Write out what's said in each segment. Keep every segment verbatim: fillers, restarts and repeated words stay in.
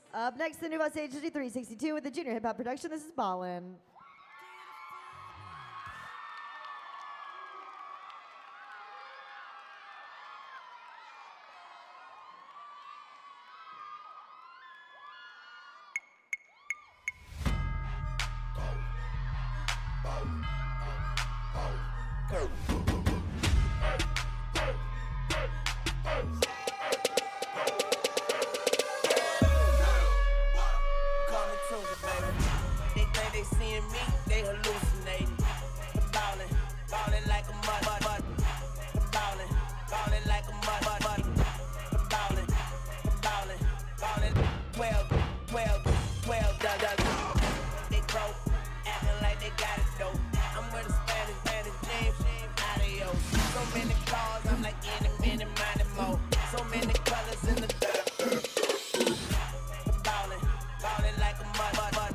Up next, the Nuvo Stage three sixty-two with the junior hip hop production. This is Ballin. They think they seeing me, they hallucinating. Ballin', ballin' like a mud, mud, mud. Ballin', ballin' like a mud, mud, mud. Ballin', ballin', ballin'. Well, well, well, done, done. They broke, acting like they got it though. I'm with a Spanish, Spanish James, adios. So many cars, I'm like any minute, minding more. So many colors in the ballin', ballin' like a mud, mud, mud.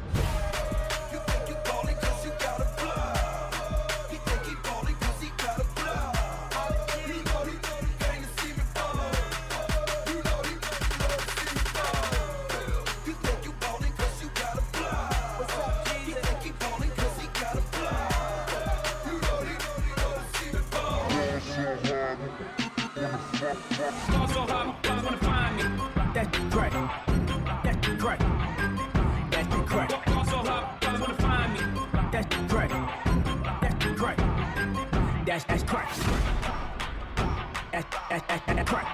Fall so hard, I wanna find me. That's great. That's great. That's great. Fall so hard, I wanna find me. That's great. That's great. That's that's great. That's that's that's that's great.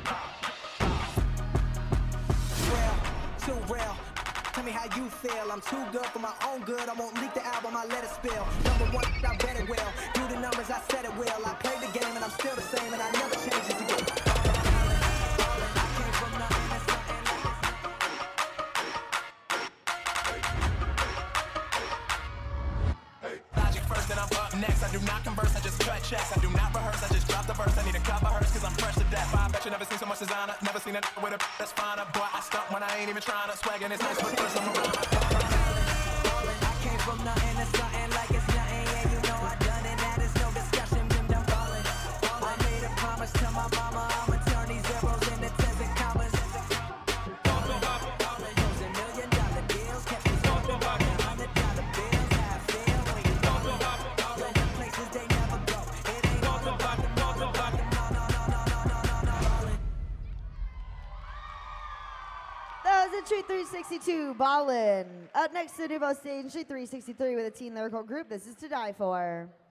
Real, too real. Tell me how you feel. I'm too good for my own good. I won't leak the album, I let it spill. Number one, I bet it will. Do the numbers, I said it will. I played the game and I'm still the same and I never change it again. Logic first, then I'm up next. I do not converse, I just cut checks. I do not rehearse, I just drop the verse. I need a cup of hers, cause I'm fresh to death. I bet you never seen so much designer. Never seen a with a that's finer. Boy, I stunt when I ain't even trying to. Swaggin' is nice, but first I'm around. I came from nothing to something like it's nothing. Yeah, you know I done it, that is no discussion. Been done ballin'. I made a promise to my mama, I'ma turn these zeros into tens and commas. Those a million dollar deals, kept me talking about the hundred dollar bills. How I feel when you go to places they never go. It ain't all about the all about the no, no, no, no, no, no, no, no. That was a Treat three sixty-two, Ballin. Up next, the Nuvo Stage three sixty-three with a teen lyrical group. This is To Die For.